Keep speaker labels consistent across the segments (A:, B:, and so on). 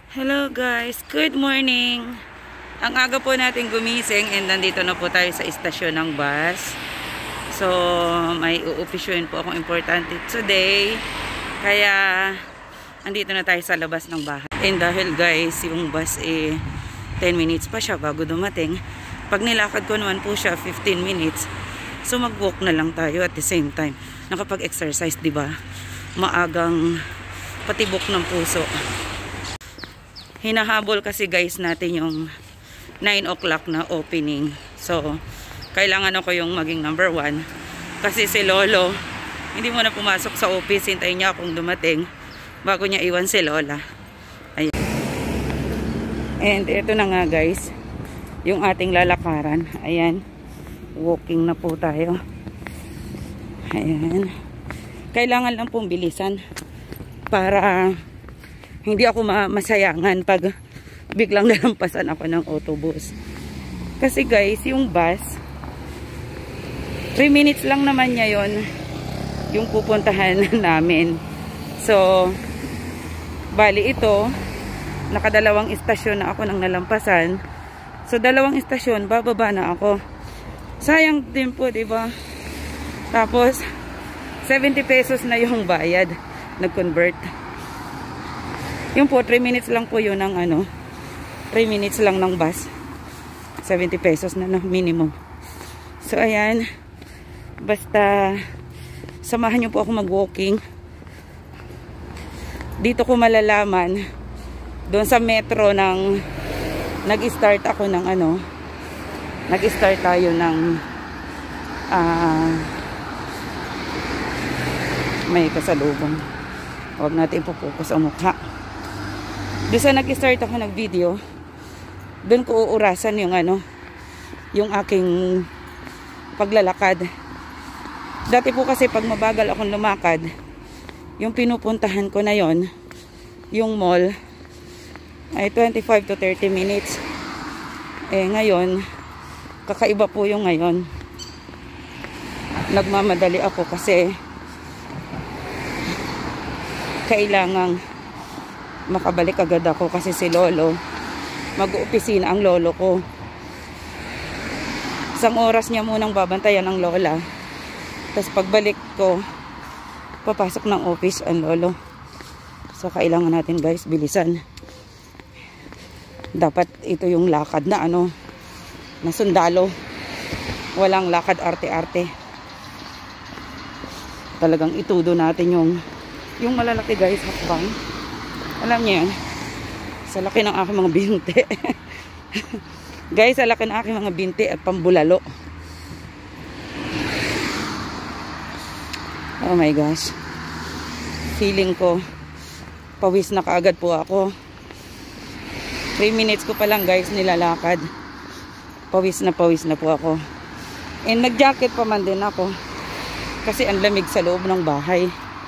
A: Hello guys, good morning. Ang aga po natin gumising and nandito na po tayo sa istasyon ng bus. So, may uupisyoin po akong importante today. Kaya, andito na tayo sa labas ng bahay. And dahil guys, yung bus 10 minutes pa siya bago dumating. Pag nilakad ko naman po siya 15 minutes. So, mag-walk na lang tayo at the same time. Nakapag-exercise, di ba? Maagang patibok ng puso. Hinahabol kasi guys natin yung 9 o'clock na opening. So, kailangan ako yung maging number 1. Kasi si Lolo, hindi mo na pumasok sa office. Hintayin niya akong dumating bago niya iwan si Lola. Ayan. And ito na nga guys, yung ating lalakaran. Ayan. Walking na po tayo. Ayan. Kailangan lang pong bilisan para hindi ako masayangan pag biglang nalampasan ako ng autobus. Kasi guys, yung bus 3 minutes lang naman niya yon yung pupuntahan namin. So, bali ito, nakadalawang istasyon na ako nang nalampasan. So, dalawang istasyon, bababa na ako. Sayang din po, diba? Tapos, 70 pesos na yung bayad. Nag-convert. Yung po, 3 minutes lang po yun ng 3 minutes lang ng bus. 70 pesos na minimum. So, ayan. Basta, samahan nyo po ako mag-walking. Dito ko malalaman, doon sa metro ng, nag-start ako ng nag-start tayo ng, may kasalubong. Huwag natin ipopokus ang mukha. Doon sa nag-start ako ng video, doon ko uurasan yung yung aking paglalakad. Dati po kasi pag mabagal akong lumakad, yung pinupuntahan ko na yon, yung mall, ay 25 to 30 minutes. Ngayon, kakaiba po yung ngayon. Nagmamadali ako kasi kailangang makabalik agad ako kasi si Lolo, mag-uopisina ang lolo ko. Isang oras niya munang babantayan ang lola. Tapos pagbalik ko, papasok ng office ang lolo. So kailangan natin guys, bilisan. Dapat ito yung lakad na na sundalo. Walang lakad arte-arte. Talagang itudo natin yung malalaki guys, hakbang. Alam niyo yan, sa laki ng aking mga binti. Guys, sa laki ng aking mga binti at pambulalo. Oh my gosh. Feeling ko, pawis na kaagad po ako. 3 minutes ko pa lang guys nilalakad. Pawis na po ako. And nag-jacket pa man din ako. Kasi ang lamig sa loob ng bahay.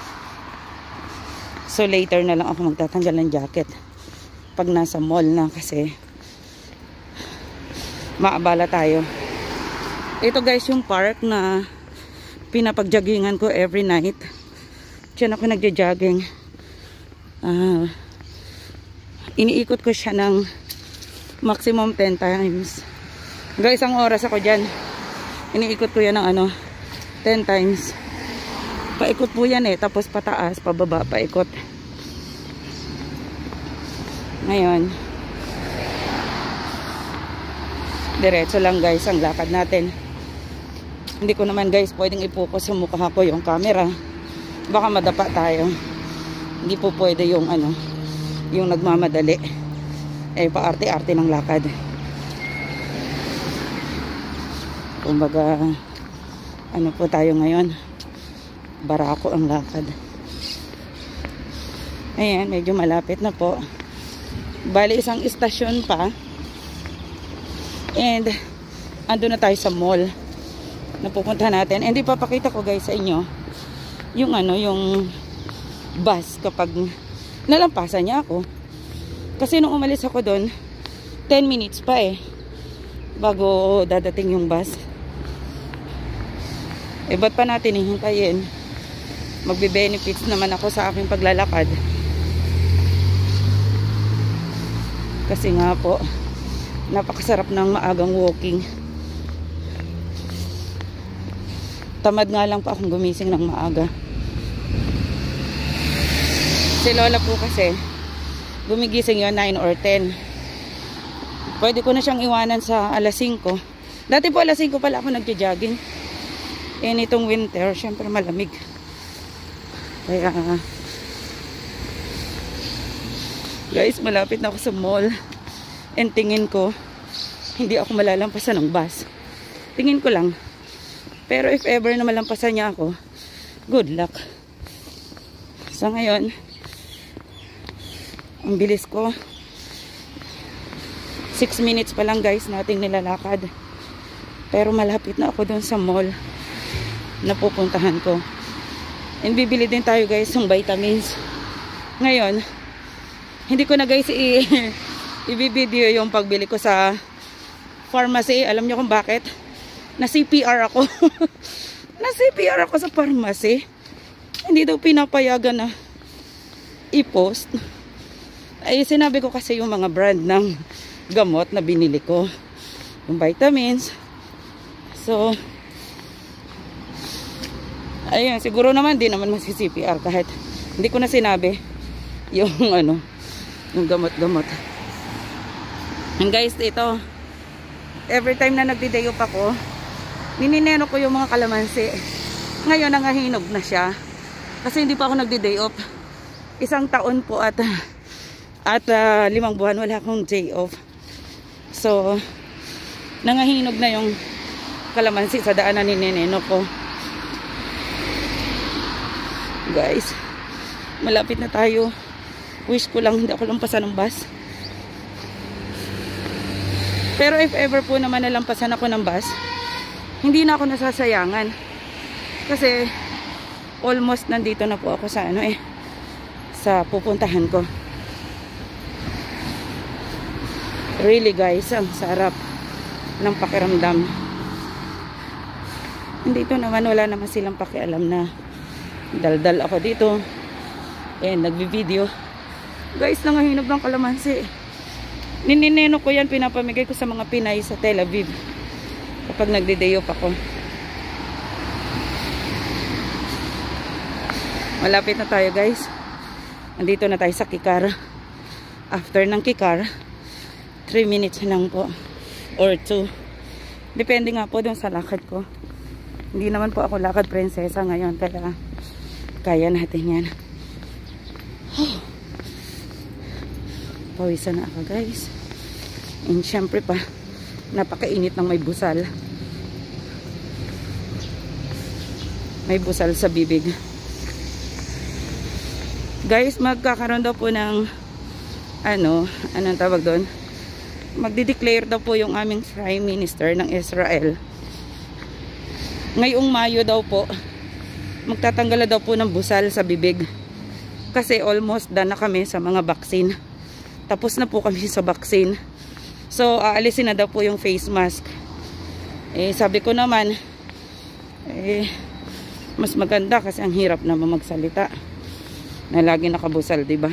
A: So later na lang ako magtatanggal ng jacket pag nasa mall na kasi maabala tayo. Ito guys yung park na pinapag-joggingan ko every night. Diyan ako nagja-jogging. Iniikot ko siya ng maximum 10 times. Guys, isang oras ako dyan. Iniikot ko yan ng 10 times. Paikot po yan tapos pataas, pababa, paikot. Ngayon, diretso lang guys ang lakad natin. Hindi ko naman guys pwedeng i-focus sa mukha ko yung camera. Baka madapa tayo. Hindi po pwede yung yung nagmamadali. Paarte-arte ng lakad. Kumbaga, po tayo ngayon? Barako ang lakad. Ayan, medyo malapit na po. Bali, isang istasyon pa. And, ando na tayo sa mall na pupunta natin. And ipapakita ko guys sa inyo yung yung bus kapag nalampasan niya ako. Kasi nung umalis ako doon, 10 minutes pa bago dadating yung bus. Ba't pa natin hihintayin? Magbe-benefits naman ako sa aking paglalakad. Kasi nga po, napakasarap ng maagang walking. Tamad nga lang pa akong gumising ng maaga. Si Lola po kasi, gumigising yun 9 or 10. Pwede ko na siyang iwanan sa alas 5. Dati po alas 5 pala ako nagja-jogging. Eh nitong winter, syempre malamig. Kaya, guys, malapit na ako sa mall. And tingin ko, hindi ako malalampasan ng bus. Tingin ko lang. Pero if ever na malampasan niya ako, good luck. So ngayon, ang bilis ko. 6 minutes pa lang guys nating nilalakad. Pero malapit na ako dun sa mall na pupuntahan ko. And bibili din tayo guys ng vitamins. Ngayon, hindi ko na guys i-video yung pagbili ko sa pharmacy. Alam niyo kung bakit? Na CPR ako. Na CPR ako sa pharmacy. Hindi daw pinapayagan na i-post. Ay sinabi ko kasi yung mga brand ng gamot na binili ko. Yung vitamins. So, ayun, siguro naman di naman masi-CPR kahit hindi ko na sinabi yung ano, yung gamot-gamot. And guys, ito, every time na nagdi-day off ako, ninineno ko yung mga kalamansi. Ngayon, nangahinog na siya. Kasi hindi pa ako nagdi-day off. 1 taon po at 5 buwan wala akong day off. So, nangahinog na yung kalamansi sa daan na ninineno ko. Guys, malapit na tayo. Wish ko lang hindi ako lampasan ng bus. Pero if ever po naman nalampasan ako ng bus, hindi na ako nasasayangan. Kasi almost nandito na po ako sa ano sa pupuntahan ko. Really guys, ang sarap ng pakiramdam. Dito naman wala naman silang pakialam na daldal ako dito. Nagbi-video. Guys, nangahinog ng kalamansi. Ninineno ko yan, pinapamigay ko sa mga Pinay sa Tel Aviv kapag nagde-day off ako. Malapit na tayo guys. Andito na tayo sa Kikar. After ng Kikar, 3 minutes lang po or 2. Depende nga po dun sa lakad ko. Hindi naman po ako lakad prinsesa ngayon, kaya kaya natin yan. Pawisan na ako guys. And syempre pa, napakainit ng may busal. May busal sa bibig. Guys, magkakaroon daw po ng anong tawag doon? Magdi-declare daw po yung aming Prime Minister ng Israel. Ngayong Mayo daw po, magtatanggal daw po ng busal sa bibig. Kasi almost done na kami sa mga vaccine. Tapos na po kami sa vaccine. So, aalisin na daw po yung face mask. Sabi ko naman, mas maganda kasi ang hirap na magsalita. Na lagi nakabusal, diba?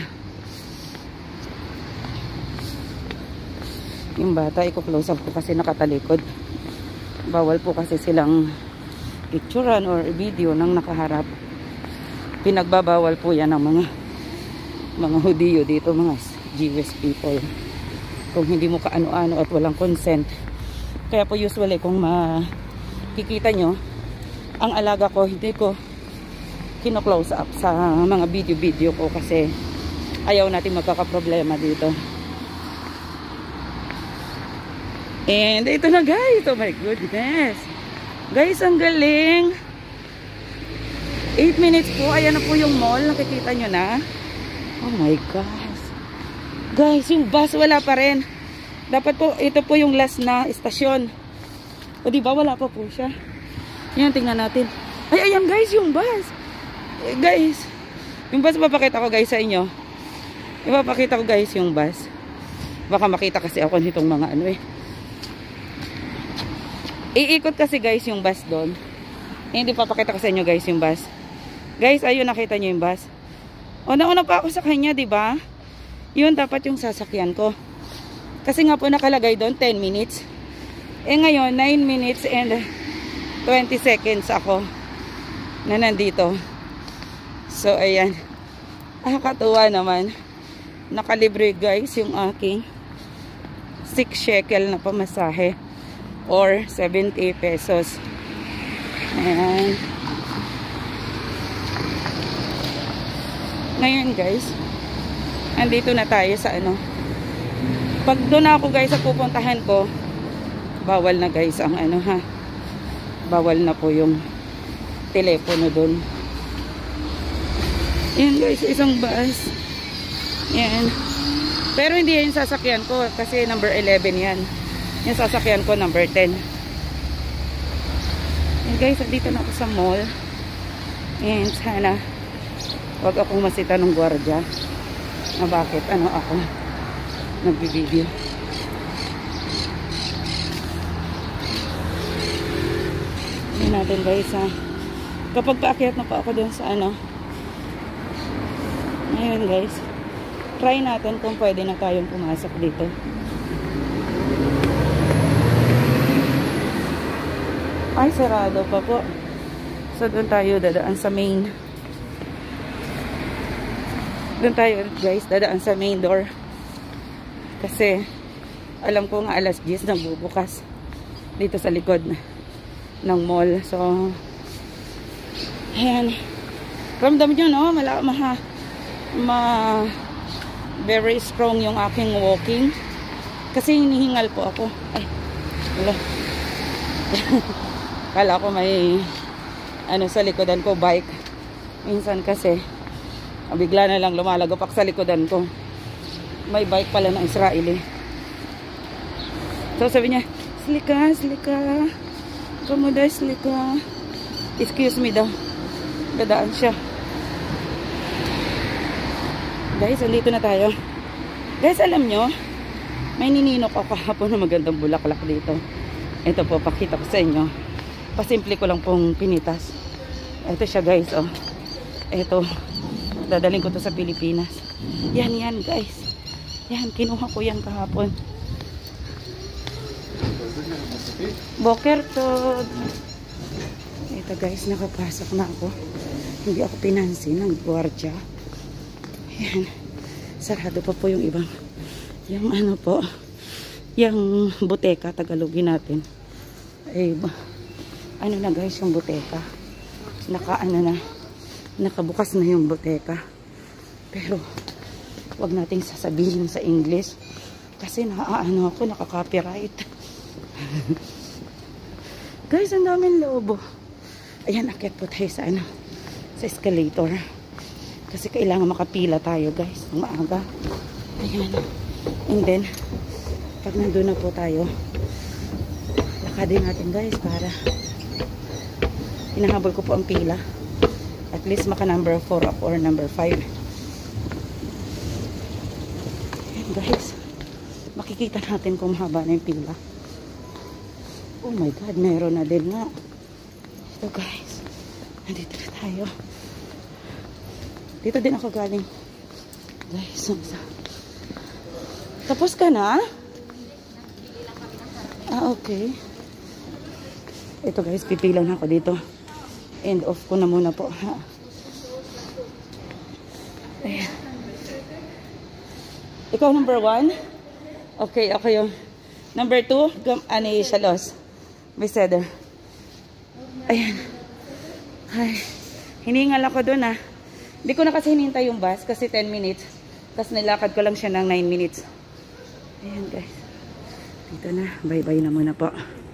A: Yung bata, i-close up ko kasi nakatalikod. Bawal po kasi silang picturean or video ng nakaharap. Pinagbabawal po yan ng mga Hudiyo dito, mga Jewish people. Kung hindi mo kaano-ano at walang consent. Kaya po usually kung makikita nyo, ang alaga ko, hindi ko kino-close up sa mga video ko kasi ayaw natin magkakaproblema dito. And ito na guys, oh my goodness. Guys, ang galing. 8 minutes po, ayan na po yung mall, nakikita nyo na. Oh my gosh. Guys, yung bus wala pa rin. Dapat po, ito po yung last na estasyon. O diba, wala pa po siya. Yan, tingnan natin. Ay, ayan guys, yung bus. Guys, yung bus, papakita ko guys sa inyo. Ipapakita ko guys yung bus. Baka makita kasi ako nitong mga iikot kasi guys yung bus doon. Hindi papakita ko sa inyo guys yung bus. Guys, ayun, nakita nyo yung bus. Una-una pa ako sa kanya, diba? Yun dapat yung sasakyan ko. Kasi nga po nakalagay doon 10 minutes. Eh ngayon 9 minutes and 20 seconds ako na nandito. So ayan. Nakakatuwa naman. Nakalibre guys yung aking 6 shekel na pamasahe or 70 pesos. Ayan. Ngayon guys, andito na tayo sa ano. Pag doon ako guys sa pupuntahan ko, bawal na guys ang ano ha. Bawal na po yung telepono doon. Yan guys, isang bus. Yan. Pero hindi yan sasakyan ko kasi number 11 yan. Yung sasakyan ko number 10. Yan guys, andito na ako sa mall. And sana wag akong masita ng gwardiya na bakit ano ako nagbibideo. Yan natin guys ha. Kapag paakyat na pa ako dun sa ano. Ngayon guys, try natin kung pwede na tayong pumasok dito. Ay, sarado pa po. So doon tayo dadaan sa main. Doon tayo guys dadaan sa main door. Kasi alam ko nga alas 10 nagbubukas dito sa likod ng mall. So ayan. Ramdam nyo no? Very strong yung aking walking. Kasi hinihingal po ako. Ay, wala. Kala ko may ano sa likodan ko, bike. Minsan kasi bigla na lang lumalagapak sa likodan ko. May bike pala ng Israeli. So sabi niya, Slika, Slika. Kamuda, Slika. Excuse me daw. Dadaan siya. Guys, andito na tayo. Guys, alam nyo, may nininok ako kahapon na magandang bulaklak dito. Ito po, pakita ko sa inyo. Pasimple ko lang pong pinitas. Ito siya guys, oh. Ito, dadaling ko to sa Pilipinas. Yan, yan guys. Yan, kinuha ko yan kahapon. Boker to. Ito guys, nakapasok na ako. Hindi ako pinansin ng gwardiya. Yan. Sarado pa po yung ibang. Yung ano po, yung buteka, Tagalogin natin. Eh, ano na guys yung buteka. Nakabukas na yung buteka. Pero, wag nating sasabihin sa English. Kasi naaano ako, nakaka-copyright. Guys, ang daming lobo. Ayan, akyat po tayo sa ano, sa escalator. Kasi kailangan makapila tayo guys, ng maaga. Ayan. And then, pag nandun na po tayo, lakadin natin guys para hinahabol ko po ang pila. At least maka number 4 up or number 5. Ayan guys. Makikita natin kung mahaba na yung pila. Oh my God, meron na din nga. Ito guys. Nandito na tayo. Dito din ako galing. Guys, tapos ka na? Ah, okay. Ito guys, pipilang ako dito. End off ko na muna po. Ayan. Ikaw number 1? Okay, ako yung number 2. Ani Shalos. May cedar. Ayan. Ay. Hiningal ako dun ah. Hindi ko na kasi hinintay yung bus kasi 10 minutes. Tapos nilakad ko lang siya ng 9 minutes. Ayan guys. Dito na. Bye-bye na muna po.